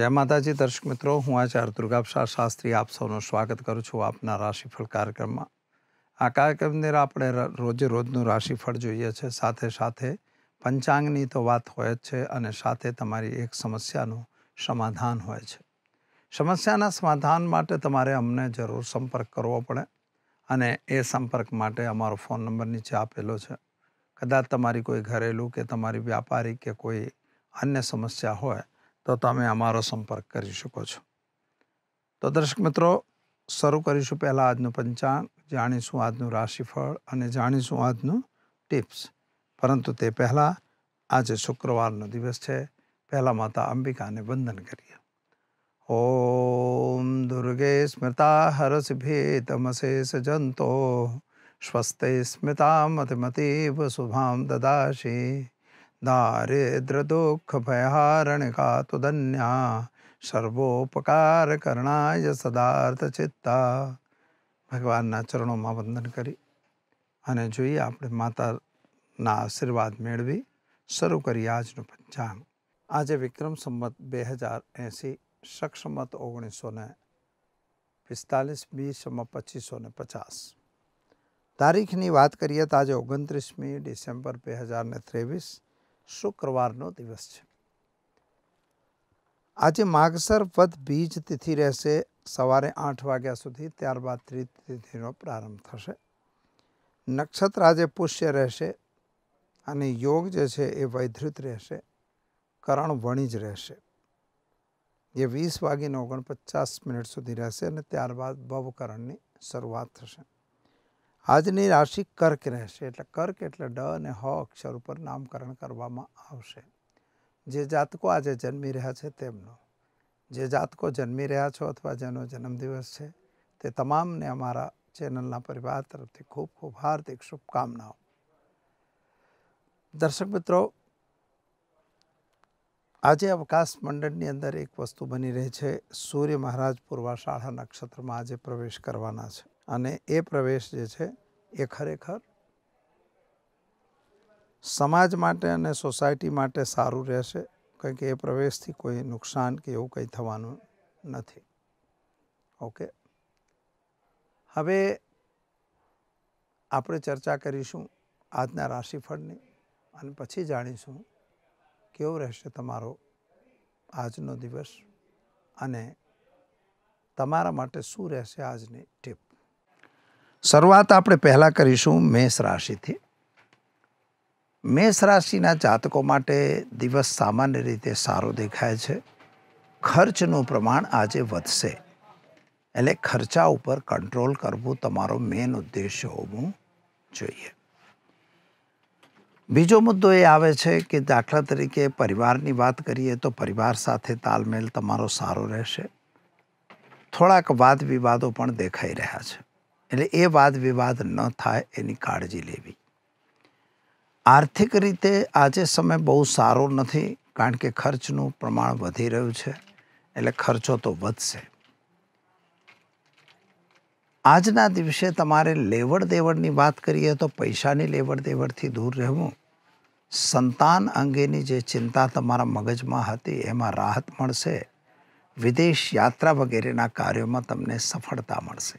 જય માતાજી દર્શક મિત્રો, હું આચાર્ય દુર્ગાપ્રસાદ શાસ્ત્રી આપ સૌનું સ્વાગત કરું છું આપના રાશિફળ કાર્યક્રમમાં. આ કાર્યક્રમની અંદર આપણે રોજે રોજનું રાશિફળ જોઈએ છે, સાથે સાથે પંચાંગની તો વાત હોય જ છે અને સાથે તમારી એક સમસ્યાનું સમાધાન હોય છે. સમસ્યાના સમાધાન માટે તમારે અમને જરૂર સંપર્ક કરવો પડે અને એ સંપર્ક માટે અમારો ફોન નંબર નીચે આપેલો છે. કદાચ તમારી કોઈ ઘરેલું કે તમારી વ્યાપારી કે કોઈ અન્ય સમસ્યા હોય તો તમે અમારો સંપર્ક કરી શકો છો. તો દર્શક મિત્રો, શરૂ કરીશું પહેલાં આજનું પંચાંગ, જાણીશું આજનું રાશિફળ અને જાણીશું આજનું ટિપ્સ. પરંતુ તે પહેલાં આજે શુક્રવારનો દિવસ છે. પહેલાં માતા અંબિકાને વંદન કરીએ. ઓમ દુર્ગે સ્મૃતા હરસિભેતમશેષ જંતો સ્વસ્તે સ્મિતા મતિમતીવ શુભામ દદાશી દારિદ્ર દુઃખ ભયહારણિકા તુદન્યા સર્વોપકાર કરણાય સદાર્થ ચિત્તા. ભગવાનના ચરણોમાં વંદન કરી અને જોઈએ આપણે માતાના આશીર્વાદ મેળવી શરૂ કરીએ આજનું પંચાંગ. આજે વિક્રમ સંવત 2080, શક સંવત 1945, બી સંવત 2550. તારીખની વાત કરીએ તો આજે 29મી ડિસેમ્બર 2023, શુક્રવારનો દિવસ છે. આજે માગસર વદ બીજ તિથિ રહેશે સવારે 8 વાગ્યા સુધી, ત્યારબાદ ત્રિતિથિનો પ્રારંભ થશે. નક્ષત્ર આજે પુષ્ય રહેશે અને યોગ જે છે એ વૈધૃત રહેશે, કરણ વણિજ રહેશે. એ 20:49 સુધી રહેશે અને ત્યારબાદ ભવકરણની શરૂઆત થશે. આજની રાશિ કર્ક રહેશે, એટલે કર્ક એટલે ડ અને હ અક્ષર ઉપર નામકરણ કરવામાં આવશે. જે જાતકો આજે જન્મી રહ્યા છે તેમનો, જે જાતકો જન્મી રહ્યા છો અથવા જેનો જન્મદિવસ છે તે તમામને અમારા ચેનલના પરિવાર તરફથી ખૂબ ખૂબ હાર્દિક શુભકામનાઓ. દર્શક મિત્રો, આજે અવકાશ મંડળની અંદર એક વસ્તુ બની રહી છે. સૂર્ય મહારાજ પૂર્વાષાઢા નક્ષત્રમાં આજે પ્રવેશ કરવાના છે અને એ પ્રવેશ જે છે એ ખરેખર સમાજ માટે અને સોસાયટી માટે સારું રહેશે, કારણ કે એ પ્રવેશથી કોઈ નુકસાન કે એવું કંઈ થવાનું નથી. ઓકે, હવે આપણે ચર્ચા કરીશું આજના રાશિફળની અને પછી જાણીશું કેવો રહેશે તમારો આજનો દિવસ અને તમારા માટે શું રહેશે આજની ટીપ. શરૂઆત આપણે પહેલાં કરીશું મેષ રાશિથી. મેષ રાશિના જાતકો માટે દિવસ સામાન્ય રીતે સારો દેખાય છે. ખર્ચનું પ્રમાણ આજે વધશે, એટલે ખર્ચા ઉપર કંટ્રોલ કરવું તમારો મેઇન ઉદ્દેશ્ય હોવું જોઈએ. બીજો મુદ્દો એ આવે છે કે દાખલા તરીકે પરિવારની વાત કરીએ તો પરિવાર સાથે તાલમેલ તમારો સારો રહેશે. થોડાક વાદ વિવાદો પણ દેખાઈ રહ્યા છે, એટલે એ વાદ વિવાદ ન થાય એની કાળજી લેવી. આર્થિક રીતે આજે સમય બહુ સારો નથી, કારણ કે ખર્ચનું પ્રમાણ વધી રહ્યું છે, એટલે ખર્ચો તો વધશે. આજના દિવસે તમારે લેવડ દેવડની વાત કરીએ તો પૈસાની લેવડ દેવડથી દૂર રહેવું. સંતાન અંગેની જે ચિંતા તમારા મગજમાં હતી એમાં રાહત મળશે. વિદેશ યાત્રા વગેરેના કાર્યોમાં તમને સફળતા મળશે.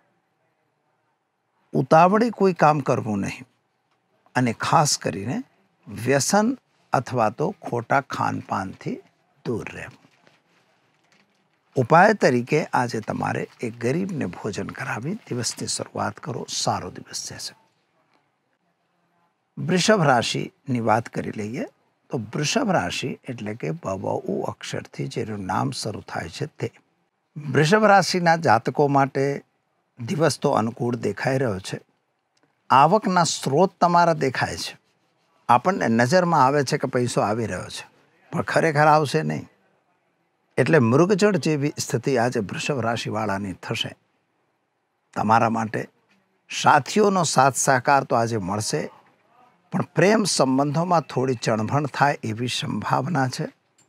ઉતાવળે કોઈ કામ કરવું નહીં અને ખાસ કરીને વ્યસન અથવા તો ખોટા ખાનપાનથી દૂર રહેવું. ઉપાય તરીકે આજે તમારે એક ગરીબને ભોજન કરાવી દિવસની શરૂઆત કરો, સારો દિવસ જશે. વૃષભ રાશિની વાત કરી લઈએ તો વૃષભ રાશિ એટલે કે બબઉ અક્ષરથી જેનું નામ શરૂ થાય છે તે. વૃષભ રાશિના જાતકો માટે દિવસ તો અનુકૂળ દેખાઈ રહ્યો છે. આવકના સ્ત્રોત તમારા દેખાય છે. આપણને નજરમાં આવે છે કે પૈસો આવી રહ્યો છે, પણ ખરેખર આવશે નહીં. એટલે મૃગજળ જેવી સ્થિતિ આજે વૃષભ રાશિવાળાની થશે. તમારા માટે સાથીઓનો સાથ સહકાર તો આજે મળશે, પણ પ્રેમ સંબંધોમાં થોડી ચણભણ થાય એવી સંભાવના છે.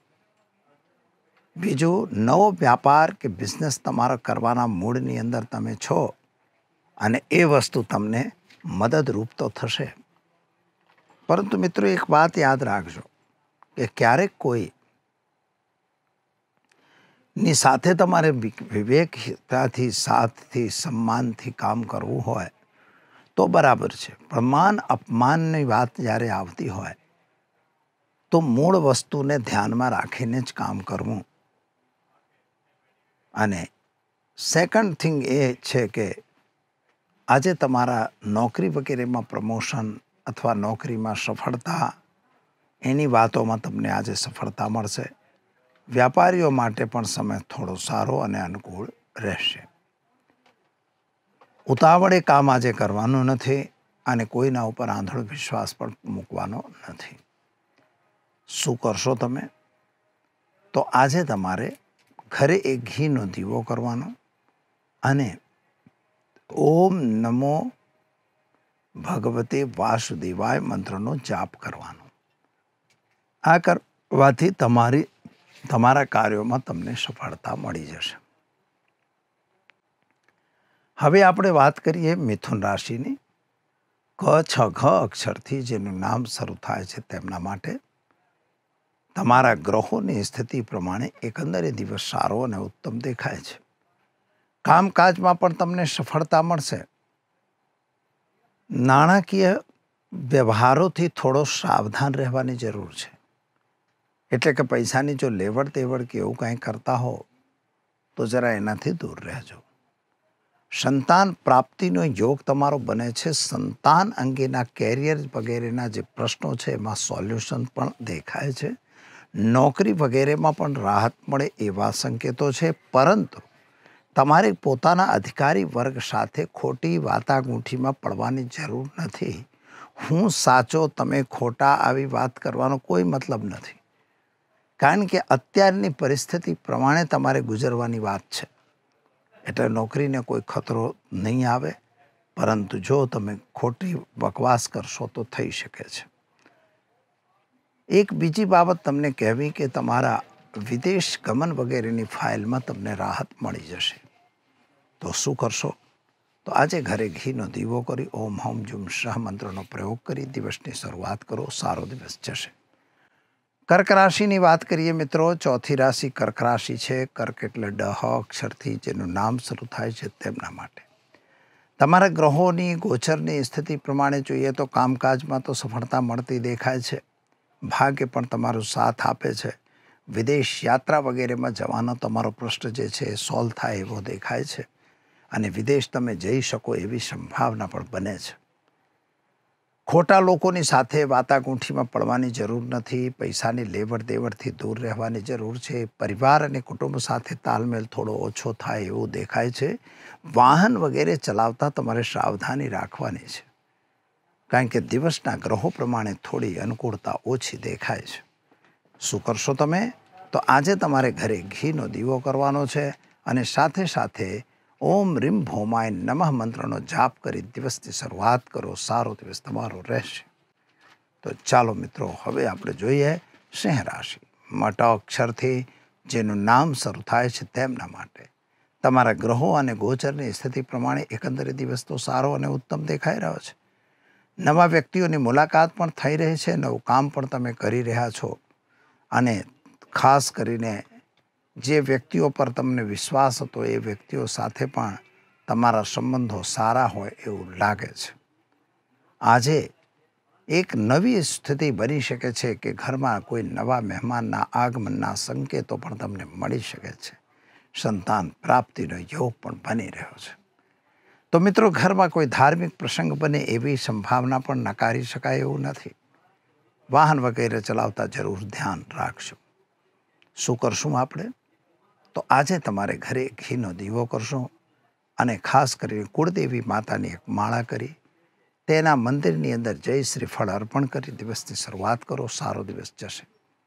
બીજું, નવો વ્યાપાર કે બિઝનેસ તમારા કરવાના મૂડની અંદર તમે છો અને એ વસ્તુ તમને મદદરૂપ તો થશે. પરંતુ મિત્રો, એક વાત યાદ રાખજો કે ક્યારેક કોઈ ની સાથે તમારે વિવેકતાથી, સાથથી, સન્માનથી કામ કરવું હોય તો બરાબર છે. પણ માન અપમાનની વાત જ્યારે આવતી હોય તો મૂળ વસ્તુને ધ્યાનમાં રાખીને જ કામ કરવું. અને સેકન્ડ થિંગ એ છે કે આજે તમારા નોકરી વગેરેમાં પ્રમોશન અથવા નોકરીમાં સફળતા, એની વાતોમાં તમને આજે સફળતા મળશે. વ્યાપારીઓ માટે પણ સમય થોડો સારો અને અનુકૂળ રહેશે. ઉતાવળે કામ આજે કરવાનું નથી અને કોઈના ઉપર આંધળો વિશ્વાસ પણ મૂકવાનો નથી. શું કરશો તમે? તો આજે તમારે ઘરે એક ઘીનો દીવો કરવાનો અને ઓમ નમો ભગવતે વાસુદેવાય મંત્રનો જાપ કરવાનો. આ કરવાથી તમારા કાર્યોમાં તમને સફળતા મળી જશે. હવે આપણે વાત કરીએ મિથુન રાશિની. ક, છ, ઘ અક્ષરથી જેનું નામ શરૂ થાય છે તેમના માટે તમારા ગ્રહોની સ્થિતિ પ્રમાણે એકંદરે દિવસ સારો અને ઉત્તમ દેખાય છે. કામકાજમાં પણ તમને સફળતા મળશે. નાણાકીય વ્યવહારોથી થોડો સાવધાન રહેવાની જરૂર છે. એટલે કે પૈસાની જો લેવડ દેવડ કે એવું કંઈ કરતા હો તો જરા એનાથી દૂર રહેજો. સંતાન પ્રાપ્તિનો યોગ તમારો બને છે. સંતાન અંગેના કેરિયર વગેરેના જે પ્રશ્નો છે એમાં સોલ્યુશન પણ દેખાય છે. નોકરી વગેરેમાં પણ રાહત મળે એવા સંકેતો છે. પરંતુ તમારે પોતાના અધિકારી વર્ગ સાથે ખોટી વાટાઘૂંઠીમાં પડવાની જરૂર નથી. હું સાચો તમે ખોટા આવી વાત કરવાનો કોઈ મતલબ નથી. કારણ કે અત્યારની પરિસ્થિતિ પ્રમાણે તમારે ગુજરવાની વાત છે. એટલે નોકરીને કોઈ ખતરો નહીં આવે. પરંતુ જો તમે ખોટી બકવાસ કરશો તો થઈ શકે છે. એક બીજી બાબત તમને કહેવી કે તમારા વિદેશ ગમન વગેરેની ફાઇલમાં તમને રાહત મળી જશે. તો શું કરશો? તો આજે ઘરે ઘીનો દીવો કરી ઓમ હમ જુમ શાહ મંત્રનો પ્રયોગ કરી દિવસની શરૂઆત કરો. સારો દિવસ જશે. કર્ક રાશિની વાત કરીએ મિત્રો. ચોથી રાશિ કર્ક રાશિ છે. કર્ક એટલે ડ અક્ષરથી જેનું નામ શરૂ થાય છે તેમના માટે તમારા ગ્રહોની ગોચરની સ્થિતિ પ્રમાણે જોઈએ તો કામકાજમાં તો સફળતા મળતી દેખાય છે. ભાગ્ય પણ તમારો સાથ આપે છે. વિદેશ યાત્રા વગેરેમાં જવાનો તમારો પ્રશ્ન જે છે એ સોલ્વ થાય એવો દેખાય છે. અને વિદેશ તમે જઈ શકો એવી સંભાવના પણ બને છે. ખોટા લોકોની સાથે વાટાઘૂંઠીમાં પડવાની જરૂર નથી. પૈસાની લેવડ દેવડથી દૂર રહેવાની જરૂર છે. પરિવાર અને કુટુંબ સાથે તાલમેલ થોડો ઓછો થાય એવું દેખાય છે. વાહન વગેરે ચલાવતા તમારે સાવધાની રાખવાની છે. કારણ કે દિવસના ગ્રહો પ્રમાણે થોડી અનુકૂળતા ઓછી દેખાય છે. શું કરશો તમે? તો આજે તમારે ઘરે ઘીનો દીવો કરવાનો છે અને સાથે સાથે ઓમ રીમ ભૌમાય નમઃ મંત્રનો જાપ કરી દિવસની શરૂઆત કરો. સારો દિવસ તમારો રહેશે. તો ચાલો મિત્રો હવે આપણે જોઈએ સિંહ રાશિ. મટ અક્ષરથી જેનું નામ શરૂ થાય છે તેમના માટે તમારા ગ્રહો અને ગોચરની સ્થિતિ પ્રમાણે એકંદરે દિવસ તો સારો અને ઉત્તમ દેખાઈ રહ્યો છે. નવા વ્યક્તિઓની મુલાકાત પણ થઈ રહી છે. નવું કામ પણ તમે કરી રહ્યા છો અને ખાસ કરીને જે વ્યક્તિઓ પર તમને વિશ્વાસ હતો એ વ્યક્તિઓ સાથે પણ તમારા સંબંધો સારા હોય એવું લાગે છે. આજે એક નવી સ્થિતિ બની શકે છે કે ઘરમાં કોઈ નવા મહેમાનના આગમનના સંકેતો પણ તમને મળી શકે છે. સંતાન પ્રાપ્તિનો યોગ પણ બની રહ્યો છે. તો મિત્રો ઘરમાં કોઈ ધાર્મિક પ્રસંગ બને એવી સંભાવના પણ નકારી શકાય એવું નથી. વાહન વગેરે ચલાવતા જરૂર ધ્યાન રાખજો. શું કરશું આપણે? તો આજે તમારે ઘરે ઘીનો દીવો કરશો અને ખાસ કરીને કુળદેવી માતાની એક માળા કરી તેના મંદિરની અંદર જય શ્રીફળ અર્પણ કરી દિવસની શરૂઆત કરો. સારો દિવસ જશે.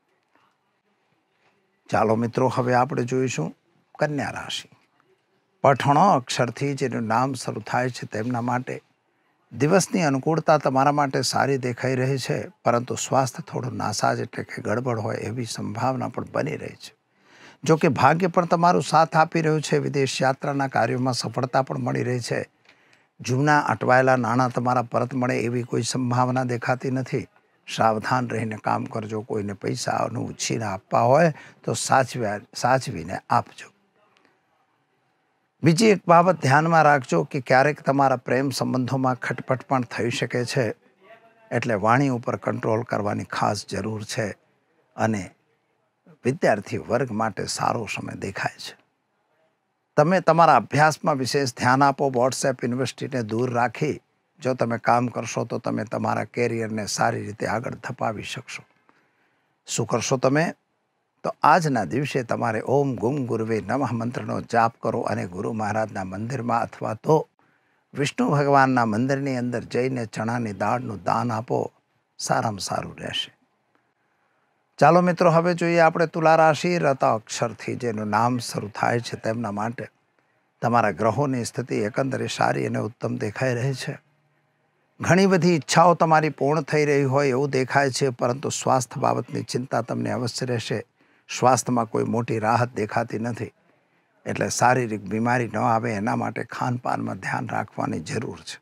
ચાલો મિત્રો હવે આપણે જોઈશું કન્યા રાશિ. પઠણો અક્ષરથી જેનું નામ શરૂ થાય છે તેમના માટે દિવસની અનુકૂળતા તમારા માટે સારી દેખાઈ રહી છે. પરંતુ સ્વાસ્થ્ય થોડું નાસાજ એટલે કે ગડબડ હોય એવી સંભાવના પણ બની રહી છે. જો કે ભાગ્ય પણ તમારું સાથ આપી રહ્યું છે. વિદેશ યાત્રાના કાર્યોમાં સફળતા પણ મળી રહી છે. જૂના અટવાયેલા નાણાં તમારા પરત મળે એવી કોઈ સંભાવના દેખાતી નથી. સાવધાન રહીને કામ કરજો. કોઈને પૈસાનું ઉછીને આપવા હોય તો સાચવીને આપજો. બીજી એક બાબત ધ્યાનમાં રાખજો કે ક્યારેક તમારા પ્રેમ સંબંધોમાં ખટપટ પણ થઈ શકે છે, એટલે વાણી ઉપર કંટ્રોલ કરવાની ખાસ જરૂર છે. અને વિદ્યાર્થી વર્ગ માટે સારો સમય દેખાય છે. તમે તમારા અભ્યાસમાં વિશેષ ધ્યાન આપો. વોટ્સએપ યુનિવર્સિટીને દૂર રાખી જો તમે કામ કરશો તો તમે તમારા કેરિયરને સારી રીતે આગળ ધપાવી શકશો. શું કરશો તમે? તો આજના દિવસે તમારે ઓમ ગુમ ગુરુવે નમઃ મંત્રનો જાપ કરો અને ગુરુ મહારાજના મંદિરમાં અથવા તો વિષ્ણુ ભગવાનના મંદિરની અંદર જઈને ચણાની દાળનું દાન આપો. સારામાં સારું રહેશે. ચાલો મિત્રો, હવે જોઈએ આપણે તુલા રાશિ. રતા અક્ષરથી જેનું નામ શરૂ થાય છે તેમના માટે તમારા ગ્રહોની સ્થિતિ એકંદરે સારી અને ઉત્તમ દેખાઈ રહી છે. ઘણી બધી ઈચ્છાઓ તમારી પૂર્ણ થઈ રહી હોય એવું દેખાય છે, પરંતુ સ્વાસ્થ્ય બાબતની ચિંતા તમને અવશ્ય રહેશે. સ્વાસ્થ્યમાં કોઈ મોટી રાહત દેખાતી નથી, એટલે શારીરિક બીમારી ન આવે એના માટે ખાનપાનમાં ધ્યાન રાખવાની જરૂર છે.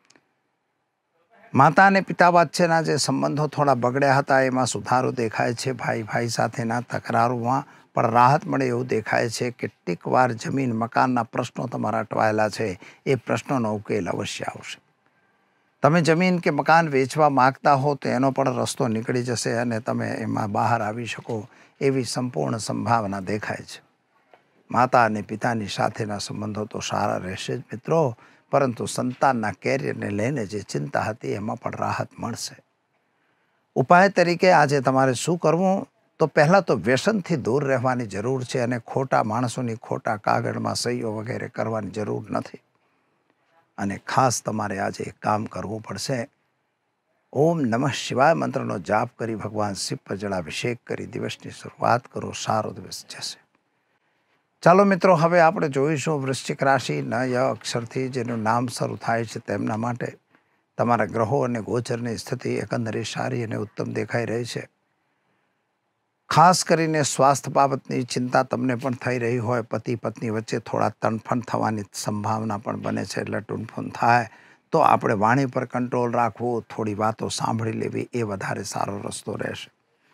માતા અને પિતા વચ્ચેના જે સંબંધો થોડા બગડ્યા હતા એમાં સુધારો દેખાય છે. ભાઈ સાથેના તકરારોમાં પણ રાહત મળે એવું દેખાય છે. કેટલીક વાર જમીન મકાનના પ્રશ્નો તમારા અટવાયેલા છે એ પ્રશ્નોનો ઉકેલ અવશ્ય આવશે. તમે જમીન કે મકાન વેચવા માગતા હો તો એનો પણ રસ્તો નીકળી જશે અને તમે એમાં બહાર આવી શકો એવી સંપૂર્ણ સંભાવના દેખાય છે. માતા અને પિતાની સાથેના સંબંધો તો સારા રહેશે જ મિત્રો, પરંતુ સંતાનના કેરિયરને લઈને જે ચિંતા હતી એમાં પણ રાહત મળશે. ઉપાય તરીકે આજે તમારે શું કરવું? તો પહેલાં તો વ્યસનથી દૂર રહેવાની જરૂર છે અને ખોટા માણસોની ખોટા કાગળમાં સહીઓ વગેરે કરવાની જરૂર નથી. અને ખાસ તમારે આજે એક કામ કરવું પડશે. ઓમ નમઃ શિવાય મંત્રનો જાપ કરી ભગવાન શિવ પર જળાભિષેક કરી દિવસની શરૂઆત કરો. સારો દિવસ જશે. ચાલો મિત્રો, હવે આપણે જોઈશું વૃશ્ચિક રાશિ. ન ય અક્ષરથી જેનું નામ શરૂ થાય છે તેમના માટે તમારા ગ્રહો અને ગોચરની સ્થિતિ એકંદરે સારી અને ઉત્તમ દેખાઈ રહી છે. ખાસ કરીને સ્વાસ્થ્ય બાબતની ચિંતા તમને પણ થઈ રહી હોય. પતિ પત્ની વચ્ચે થોડા તણફણ થવાની સંભાવના પણ બને છે, એટલે ટૂંફૂન થાય તો આપણે વાણી પર કંટ્રોલ રાખવું, થોડી વાતો સાંભળી લેવી એ વધારે સારો રસ્તો રહેશે.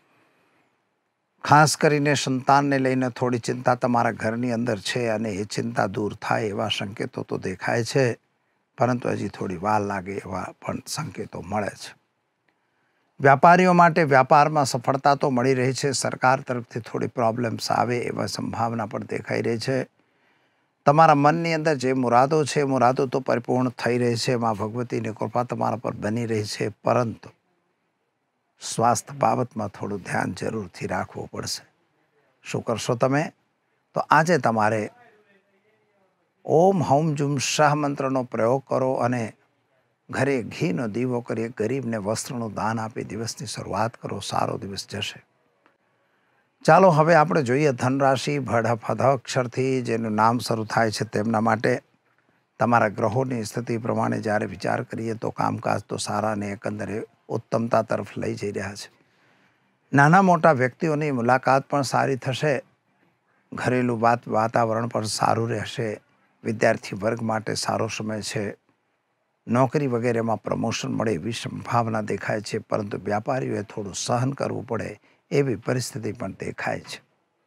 ખાસ કરીને સંતાનને લઈને થોડી ચિંતા તમારા ઘરની અંદર છે અને એ ચિંતા દૂર થાય એવા સંકેતો તો દેખાય છે, પરંતુ હજી થોડી વાર લાગે એવા પણ સંકેતો મળે છે. વ્યાપારીઓ માટે વ્યાપારમાં સફળતા તો મળી રહી છે. સરકાર તરફથી થોડી પ્રોબ્લેમ્સ આવે એવા સંભાવના પણ દેખાઈ રહી છે. તમારા મનની અંદર જે મુરાદો છે મુરાદો તો પરિપૂર્ણ થઈ રહી છે. માં ભગવતીની કૃપા તમારા પર બની રહી છે, પરંતુ સ્વાસ્થ્ય બાબતમાં થોડું ધ્યાન જરૂરથી રાખવું પડશે. શું કરશો તમે? તો આજે તમારે ઓમ હૌમ જુમ શાહ મંત્રનો પ્રયોગ કરો અને ઘરે ઘીનો દીવો કરી ગરીબને વસ્ત્રનું દાન આપી દિવસની શરૂઆત કરો. સારો દિવસ જશે. ચાલો હવે આપણે જોઈએ ધનરાશિ. ભડ અક્ષરથી જેનું નામ શરૂ થાય છે તેમના માટે તમારા ગ્રહોની સ્થિતિ પ્રમાણે જ્યારે વિચાર કરીએ તો કામકાજ તો સારા અને એકંદરે ઉત્તમતા તરફ લઈ જઈ રહ્યા છે. નાના મોટા વ્યક્તિઓની મુલાકાત પણ સારી થશે. ઘરેલું વાતાવરણ પણ સારું રહેશે. વિદ્યાર્થી વર્ગ માટે સારો સમય છે. નોકરી વગેરેમાં પ્રમોશન મળે એવી સંભાવના દેખાય છે, પરંતુ વ્યાપારીઓએ થોડું સહન કરવું પડે એવી પરિસ્થિતિ પણ દેખાય છે.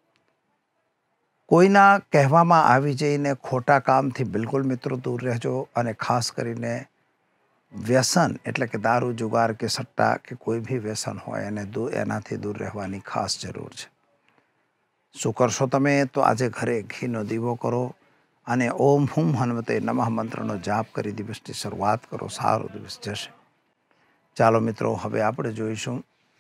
કોઈના કહેવામાં આવી જઈને ખોટા કામથી બિલકુલ મિત્રો દૂર રહેજો. અને ખાસ કરીને વ્યસન એટલે કે દારૂ, જુગાર કે સટ્ટા કે કોઈ બી વ્યસન હોય એનાથી દૂર રહેવાની ખાસ જરૂર છે. શું કરશો તમે? તો આજે ઘરે ઘીનો દીવો કરો અને ઓમ હુમ હનુમતે નમઃ મંત્રનો જાપ કરી દિવસની શરૂઆત કરો. સારો દિવસ જશે. ચાલો મિત્રો, હવે આપણે જોઈશું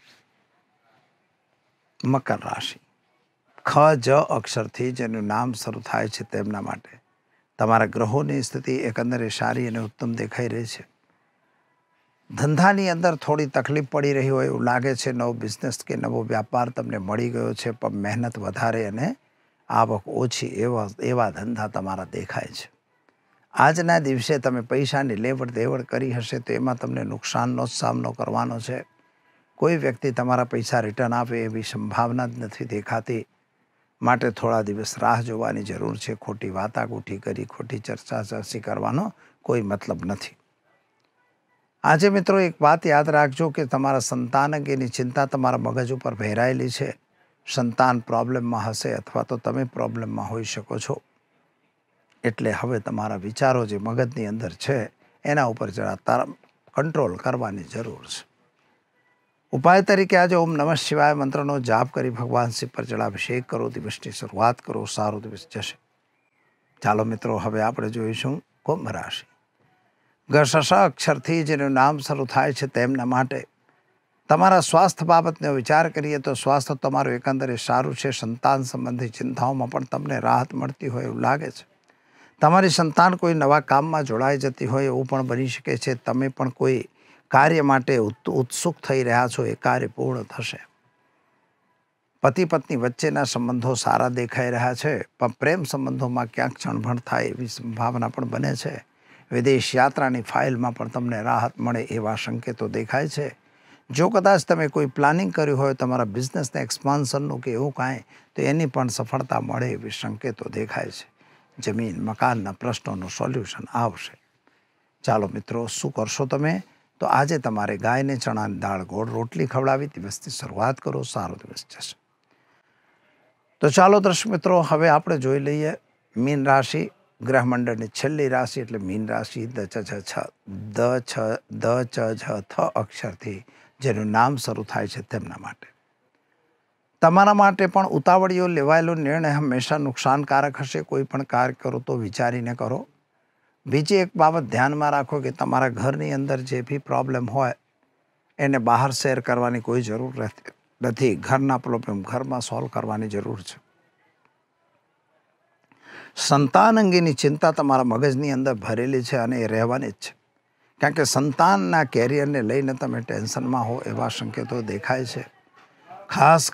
મકર રાશિ. ખ જ અક્ષરથી જેનું નામ શરૂ થાય છે તેમના માટે તમારા ગ્રહોની સ્થિતિ એકંદરે સારી અને ઉત્તમ દેખાઈ રહી છે. ધંધાની અંદર થોડી તકલીફ પડી રહી હોય એવું લાગે છે. નવો બિઝનેસ કે નવો વ્યાપાર તમને મળી ગયો છે, પણ મહેનત વધારે અને આવક ઓછી એવા ધંધા તમારા દેખાય છે. આજના દિવસે તમે પૈસાની લેવડ દેવડ કરી હશે તો એમાં તમને નુકસાનનો જ સામનો કરવાનો છે. કોઈ વ્યક્તિ તમારા પૈસા રિટર્ન આપે એવી સંભાવના જ નથી દેખાતી, માટે થોડા દિવસ રાહ જોવાની જરૂર છે. ખોટી વાતાગોઠી કરી ખોટી ચર્ચા કરવાનો કોઈ મતલબ નથી. આજે મિત્રો એક વાત યાદ રાખજો કે તમારા સંતાન અંગેની ચિંતા તમારા મગજ ઉપર ભેરાયેલી છે. સંતાન પ્રોબ્લેમમાં હશે અથવા તો તમે પ્રોબ્લેમમાં હોઈ શકો છો. એટલે હવે તમારા વિચારો જે મગજની અંદર છે એના ઉપર જરા કંટ્રોલ કરવાની જરૂર છે. ઉપાય તરીકે આજે ઓમ નમઃ શિવાય મંત્રનો જાપ કરી ભગવાન શિવ પર જળાભિષેક કરો. દિવસની શરૂઆત કરો. સારો દિવસ જશે. ચાલો મિત્રો, હવે આપણે જોઈશું કુંભ રાશિ. ગ અક્ષરથી જેનું નામ શરૂ થાય છે તેમના માટે તમારા સ્વાસ્થ્ય બાબતનો વિચાર કરીએ તો સ્વાસ્થ્ય તમારું એકંદરે સારું છે. સંતાન સંબંધી ચિંતાઓમાં પણ તમને રાહત મળતી હોય એવું લાગે છે. તમારી સંતાન કોઈ નવા કામમાં જોડાઈ જતી હોય એવું પણ બની શકે છે. તમે પણ કોઈ કાર્ય માટે ઉત્સુક થઈ રહ્યા છો, એ કાર્ય પૂર્ણ થશે. પતિ પત્ની વચ્ચેના સંબંધો સારા દેખાઈ રહ્યા છે, પણ પ્રેમ સંબંધોમાં ક્યાંક ચણભણ થાય એવી સંભાવના પણ બને છે. વિદેશ યાત્રાની ફાઇલમાં પણ તમને રાહત મળે એવા સંકેતો દેખાય છે. જો કદાચ તમે કોઈ પ્લાનિંગ કર્યું હોય તમારા બિઝનેસને એક્સપાન્શનનું કે એવું કાંઈ, તો એની પણ સફળતા મળે એવી સંકેતો દેખાય છે. જમીન મકાનના પ્રશ્નોનું સોલ્યુશન આવશે. ચાલો મિત્રો, શું કરશો તમે? તો આજે તમારે ગાયને ચણાની દાળ ગોળ રોટલી ખવડાવી દિવસની શરૂઆત કરો. સારો દિવસ જશે. તો ચાલો દર્શક મિત્રો, હવે આપણે જોઈ લઈએ મીન રાશિ, ગ્રહમંડળની છેલ્લી રાશિ એટલે મીન રાશિ. થ અક્ષરથી જેનું નામ શરૂ થાય છે તેમના માટે. તમારા માટે પણ ઉતાવળીઓ લેવાયેલો નિર્ણય હંમેશા નુકસાનકારક હશે. કોઈ પણ કાર્ય કરો તો વિચારીને કરો. બીજી એક બાબત ધ્યાનમાં રાખો કે તમારા ઘરની અંદર જે બી પ્રોબ્લેમ હોય એને બહાર શેર કરવાની કોઈ જરૂર નથી. ઘરના પ્રોબ્લેમ ઘરમાં સોલ્વ કરવાની જરૂર છે. સંતાન અંગેની ચિંતા તમારા મગજની અંદર ભરેલી છે અને એ રહેવાની જ છે. કારણ કે સંતાનના કેરિયરને લઈને તમે ટેન્શનમાં હો એવા સંકેતો દેખાય છે. ખાસ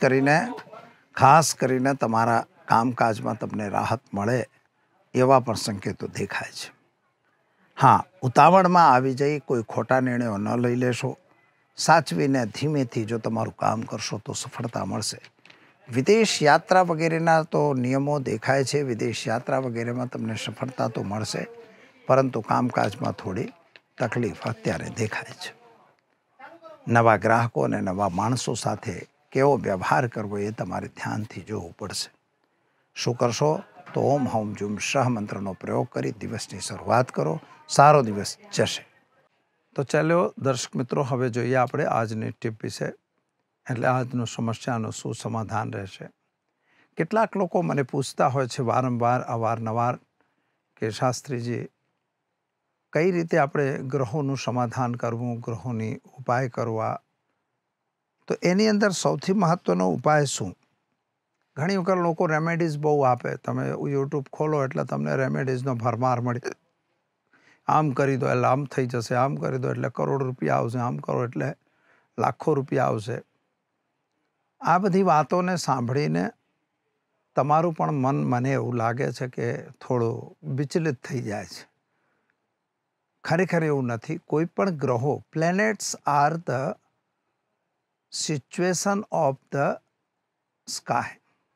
કરીને તમારા કામકાજમાં તમને રાહત મળે એવા પણ સંકેતો દેખાય છે. હા, ઉતાવળમાં આવી જઈ કોઈ ખોટા નિર્ણયો ન લઈ લેશો. સાચવીને ધીમેથી જો તમારું કામ કરશો તો સફળતા મળશે. વિદેશ યાત્રા વગેરેના તો નિયમો દેખાય છે. વિદેશ યાત્રા વગેરેમાં તમને સફળતા તો મળશે, પરંતુ કામકાજમાં થોડી તકલીફ અત્યારે દેખાય છે. નવા ગ્રાહકો અને નવા માણસો સાથે કેવો વ્યવહાર કરવો એ તમારે ધ્યાનથી જોવું પડશે. શું કરશો? તો ઓમ હૌમ જુમ શહ મંત્રનો પ્રયોગ કરી દિવસની શરૂઆત કરો. સારો દિવસ જશે. તો ચાલો દર્શક મિત્રો, હવે જોઈએ આપણે આજની ટીપ વિશે, એટલે આજનું સમસ્યાનું શું સમાધાન રહેશે. કેટલાક લોકો મને પૂછતા હોય છે વારંવાર અવારનવાર કે શાસ્ત્રીજી, કઈ રીતે આપણે ગ્રહોનું સમાધાન કરવું, ગ્રહોની ઉપાય કરવા? તો એની અંદર સૌથી મહત્ત્વનો ઉપાય શું? ઘણી વખત લોકો રેમેડીઝ બહુ આપે. તમે યુટ્યુબ ખોલો એટલે તમને રેમેડીઝનો ભરમાર મળી. આમ કરી દો એટલે આમ થઈ જશે, આમ કરી દો એટલે કરોડ રૂપિયા આવશે, આમ કરો એટલે લાખો રૂપિયા આવશે. આ બધી વાતોને સાંભળીને તમારું પણ મન, મને એવું લાગે છે કે થોડું વિચલિત થઈ જાય છે. ખરેખર એવું નથી. કોઈ પણ ગ્રહો, planets are the situation of the sky.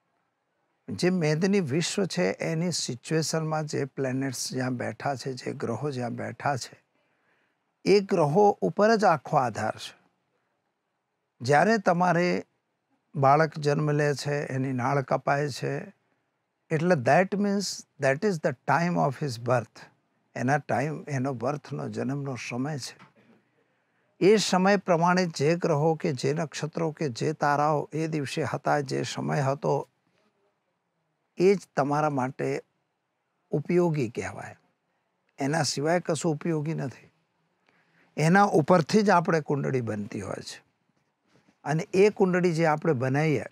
જે મેદની વિશ્વ છે એની સિચ્યુએશનમાં જે પ્લેનેટ્સ જ્યાં બેઠા છે, જે ગ્રહો જ્યાં બેઠા છે, એ ગ્રહો ઉપર જ આખો આધાર છે. જ્યારે તમારે બાળક જન્મ લે છે, એની નાળ કપાય છે, એટલે that is the time of his birth. એનો બર્થનો જન્મનો સમય છે. એ સમય પ્રમાણે જે ગ્રહો કે જે નક્ષત્રો કે જે તારાઓ એ દિવસે હતા, જે સમય હતો, એ જ તમારા માટે ઉપયોગી કહેવાય. એના સિવાય કશું ઉપયોગી નથી. એના ઉપરથી જ આપણે કુંડળી બનતી હોય છે. અને એ કુંડળી જે આપણે બનાવીએ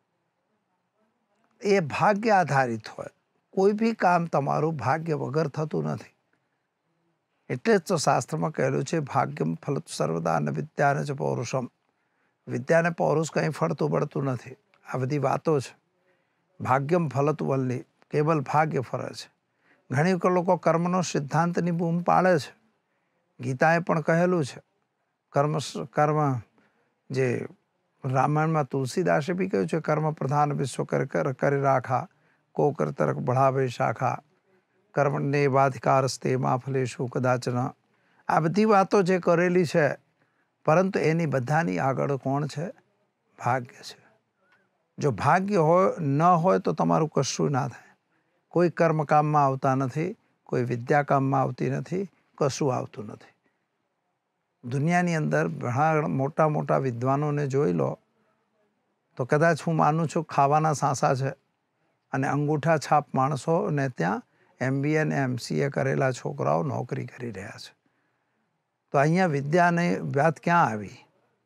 એ ભાગ્ય આધારિત હોય. કોઈ બી કામ તમારું ભાગ્ય વગર થતું નથી. એટલે જ તો શાસ્ત્રમાં કહેલું છે, ભાગ્યમ ફલત સર્વદા ન વિદ્યાને જ પૌરુષમ. વિદ્યાને પૌરુષ કંઈ ફળતું પડતું નથી. આ બધી વાતો છે. ભાગ્યમ ફલતું વલ્લી, કેવલ ભાગ્ય ફરે છે. ઘણી વખત લોકો કર્મનો સિદ્ધાંતની બૂમ પાડે છે. ગીતાએ પણ કહેલું છે કર્મ જે રામાયણમાં તુલસીદાસે બી કહ્યું છે, કર્મ પ્રધાન વિશ્વ કરી રાખા, કો કર તરક બઢાવે શાખા, કર્મણ્યેવાધિકારસ્તે મા ફલેષુ કદાચન, આ બધી વાતો જે કરેલી છે, પરંતુ એની બધાની આગળ કોણ છે? ભાગ્ય છે. જો ભાગ્ય ન હોય તો તમારું કશું ના થાય. કોઈ કર્મ કામમાં આવતા નથી, કોઈ વિદ્યા કામમાં આવતી નથી, કશું આવતું નથી. દુનિયાની અંદર ઘણા મોટા મોટા વિદ્વાનોને જોઈ લો તો કદાચ હું માનું છું ખાવાના સાંસા છે અને અંગૂઠા છાપ માણસોને ત્યાં MBA અને MCA કરેલા છોકરાઓ નોકરી કરી રહ્યા છે. તો અહીંયા વિદ્યાની વાત ક્યાં આવી?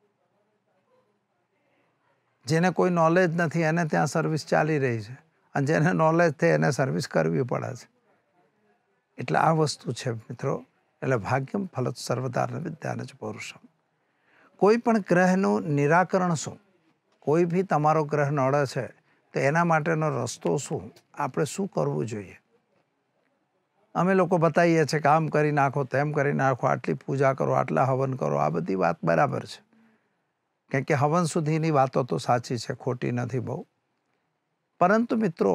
જેને કોઈ નોલેજ નથી એને ત્યાં સર્વિસ ચાલી રહી છે, અને જેને નોલેજ છે એને સર્વિસ કરવી પડે છે. એટલે આ વસ્તુ છે મિત્રો. એટલે ભાગ્યમ ફલત સર્વદાન વિદ્યાન જ પૌરુષમ. કોઈ પણ ગ્રહનું નિરાકરણ શું? કોઈ બી તમારો ગ્રહ નડે છે તો એના માટેનો રસ્તો શું? આપણે શું કરવું જોઈએ? અમે લોકો બતાવીએ છીએ કે આમ કરી નાખો, તેમ કરી નાખો, આટલી પૂજા કરો, આટલા હવન કરો. આ બધી વાત બરાબર છે, કેમ કે હવન સુધીની વાતો તો સાચી છે, ખોટી નથી બહુ. પરંતુ મિત્રો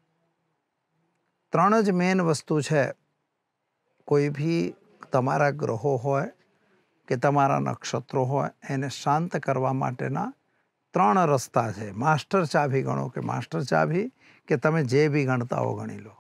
3 જ મેન વસ્તુ છે. કોઈ ભી તમારા ગ્રહો હોય કે તમારા નક્ષત્રો હોય એને શાંત કરવા માટેના 3 રસ્તા છે. માસ્ટર ચાવી ગણો કે માસ્ટર ચાવી, કે તમે જે બી ગણતા હો ગણી લો.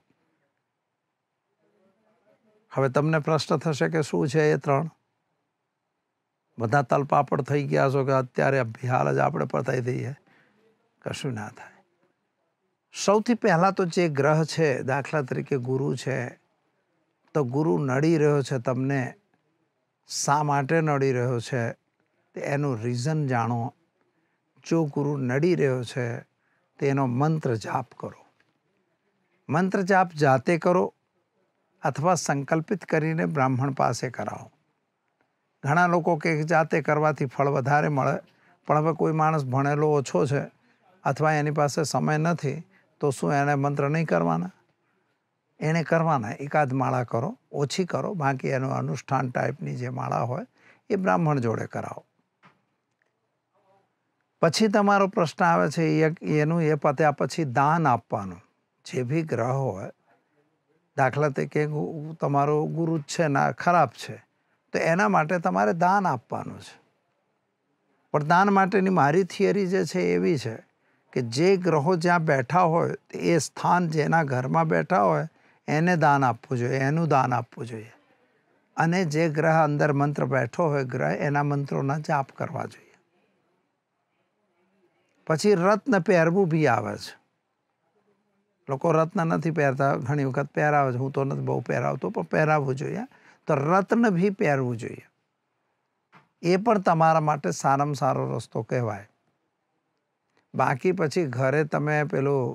હવે તમને પ્રશ્ન થશે કે શું છે એ 3? બધા તલપાપડ થઈ ગયા છો કે અત્યારે હાલ જ આપણે પતાવી દઈએ? કશું ના થાય. સૌથી પહેલાં તો જે ગ્રહ છે, દાખલા તરીકે ગુરુ છે, તો ગુરુ નડી રહ્યો છે તમને. શા માટે નડી રહ્યો છે તે એનું રીઝન જાણો. જો ગુરુ નડી રહ્યો છે તેનો મંત્ર જાપ કરો. મંત્ર જાપ જાતે કરો અથવા સંકલ્પિત કરીને બ્રાહ્મણ પાસે કરાવો. ઘણા લોકો કે જાતે કરવાથી ફળ વધારે મળે, પણ હવે કોઈ માણસ ભણેલો ઓછો છે અથવા એની પાસે સમય નથી તો શું એને મંત્ર નહીં કરવાના? એને કરવાના. એકાદ માળા કરો, ઓછી કરો, બાકી એનું અનુષ્ઠાન ટાઈપની જે માળા હોય એ બ્રાહ્મણ જોડે કરાવો. પછી તમારો પ્રશ્ન આવે છે એનું એ પત્યા પછી દાન આપવાનું. જે બી ગ્રહ હોય, દાખલા તરીકે તમારો ગુરુ છે ને ખરાબ છે તો એના માટે તમારે દાન આપવાનું છે. પણ દાન માટેની મારી થિયરી જે છે એવી છે કે જે ગ્રહો જ્યાં બેઠા હોય એ સ્થાન જેના ઘરમાં બેઠા હોય એને દાન આપવું જોઈએ, એનું દાન આપવું જોઈએ. અને જે ગ્રહ અંદર મંત્ર બેઠો હોય ગ્રહ, એના મંત્રોના જાપ કરવા જોઈએ. પછી રત્ન પહેરવું બી આવે છે. લોકો રત્ન નથી પહેરતા, ઘણી વખત પહેરાવે છે. હું તો નથી બહુ પહેરાવતો, પણ પહેરાવવું જોઈએ. તો રત્ન બી પહેરવું જોઈએ. એ પણ તમારા માટે સારામાં સારો રસ્તો કહેવાય. બાકી પછી ઘરે તમે પેલું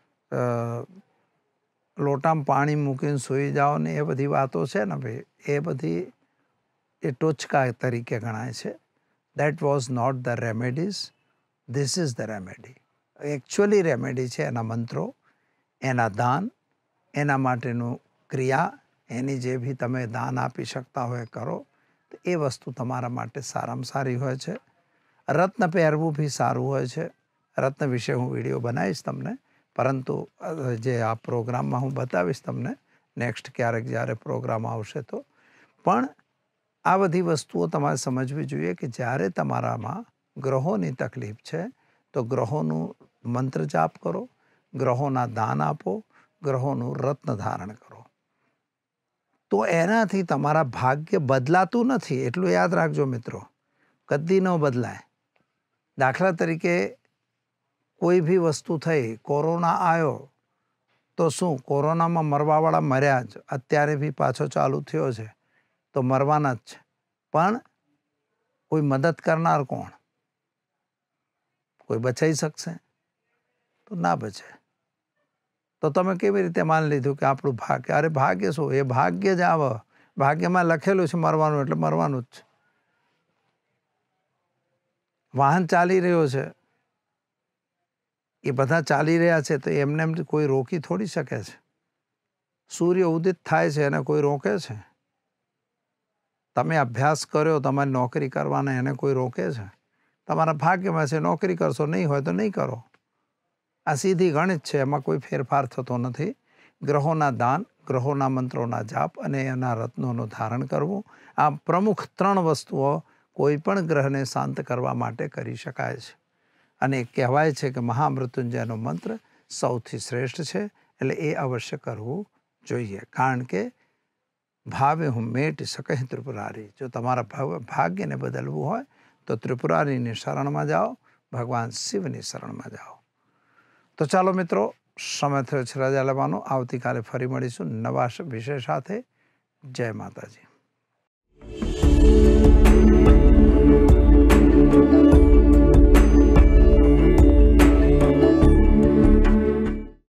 લોટામાં પાણી મૂકીને સૂઈ જાઓ ને એ બધી વાતો છે ને ભાઈ, એ બધી એ ટોચકા તરીકે ગણાય છે. That was not the remedies, this is the remedy. Actually remedy છે એના મંત્રો, એના દાન, એના માટેનું ક્રિયા, એની જે બી તમે દાન આપી શકતા હોય કરો. તો એ વસ્તુ તમારા માટે સારામાં સારી હોય છે. રત્ન પહેરવું બી સારું હોય છે. રત્ન વિશે હું વિડીયો બનાવીશ તમને, પરંતુ જે આ પ્રોગ્રામમાં હું બતાવીશ તમને નેક્સ્ટ ક્યારેક જ્યારે પ્રોગ્રામ આવશે તો. પણ આ બધી વસ્તુઓ તમારે સમજવી જોઈએ કે જ્યારે તમારામાં ગ્રહોની તકલીફ છે તો ગ્રહોનું મંત્ર જાપ કરો, ગ્રહોના દાન આપો, ગ્રહોનું રત્ન ધારણ કરો. તો એનાથી તમારા ભાગ્ય બદલાતું નથી, એટલું યાદ રાખજો મિત્રો. કદી ન બદલાય. દાખલા તરીકે કોઈ બી વસ્તુ થઈ, કોરોના આવ્યો તો શું કોરોનામાં મરવાવાળા મર્યા જ, અત્યારે બી પાછો ચાલુ થયો છે તો મરવાના જ છે. પણ કોઈ મદદ કરનાર કોણ? કોઈ બચાવી શકશે? તો ના બચે. તો તમે કેવી રીતે માની લીધું કે આપણું ભાગ્ય? અરે ભાગ્ય શું? એ ભાગ્ય જ આવે. ભાગ્યમાં લખેલું છે મરવાનું એટલે મરવાનું જ છે. વાહન ચાલી રહ્યો છે, એ બધા ચાલી રહ્યા છે તો એમને એમ કોઈ રોકી થોડી શકે છે? સૂર્ય ઉદિત થાય છે એને કોઈ રોકે છે? તમે અભ્યાસ કર્યો, તમારી નોકરી કરવાના, એને કોઈ રોકે છે? તમારા ભાગ્યમાં છે, નોકરી કરશો, નહીં હોય તો નહીં કરો. આ સીધી ગણિત છે, એમાં કોઈ ફેરફાર થતો નથી. ગ્રહોના દાન, ગ્રહોના મંત્રોના જાપ અને એના રત્નોનું ધારણ કરવું. આ પ્રમુખ 3 વસ્તુઓ કોઈ પણ ગ્રહને શાંત કરવા માટે કરી શકાય છે. અને કહેવાય છે કે મહામૃત્યુંજયનો મંત્ર સૌથી શ્રેષ્ઠ છે, એટલે એ અવશ્ય કરવું જોઈએ. કારણ કે ભાવે હું મેટ શકે ત્રિપુરારી. જો તમારા ભાગ્યને બદલવું હોય તો ત્રિપુરારીની શરણમાં જાઓ, ભગવાન શિવની શરણમાં જાઓ. તો ચાલો મિત્રો, સમય થયો છે રજા લેવાનો. આવતીકાલે ફરી મળીશું નવા વિષય સાથે. જય માતાજી.